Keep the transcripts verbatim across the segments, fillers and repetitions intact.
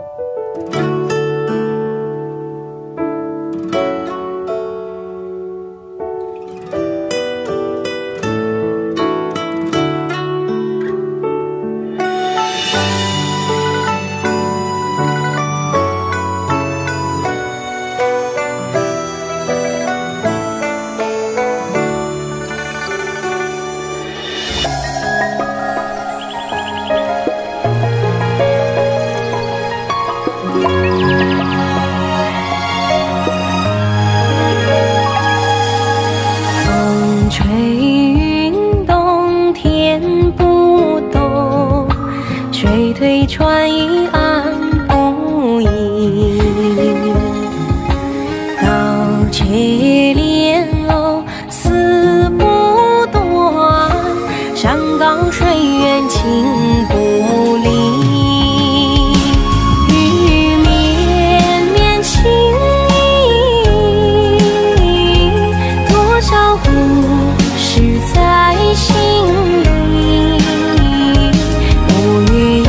船一岸不移，高却连鸥丝不断，山高水远情不离。雨绵绵情意，多少故事在心里。五月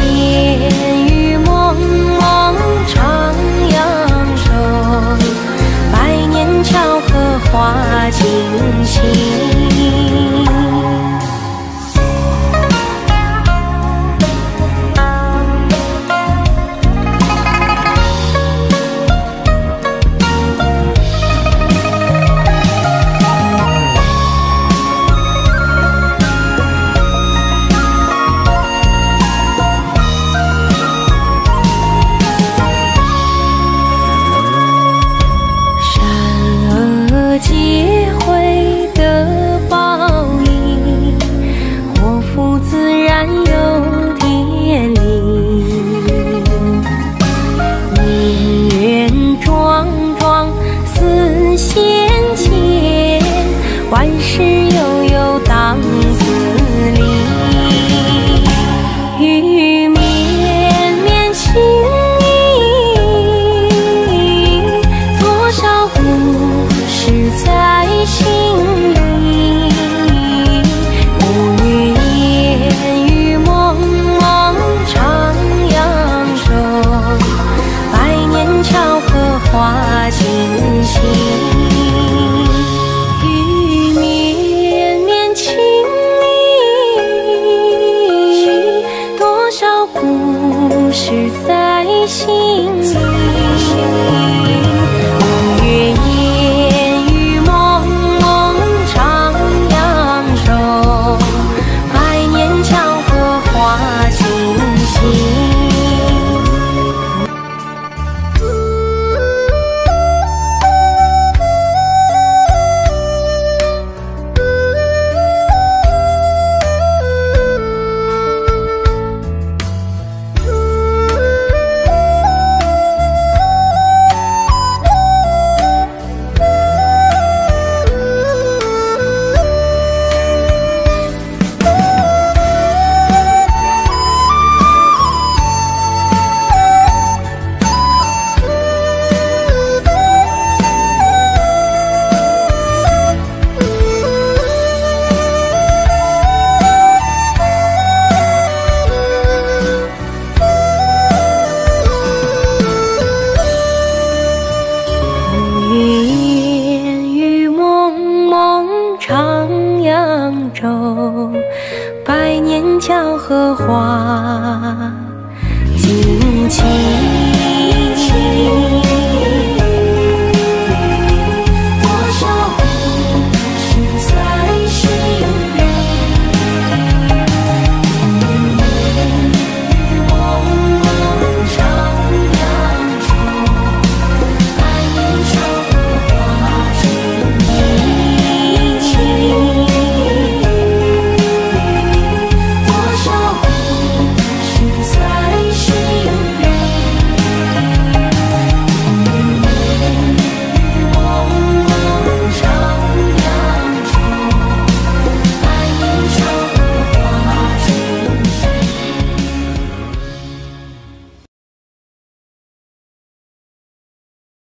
花尽情。结会的报应，祸福自然有天理。姻缘桩桩似仙剑，万事悠悠当自理。雨绵绵情意，多少故事在心里。五月烟雨蒙蒙唱扬州，百年巧合花尽情。雨绵绵情意，多少故事在心里。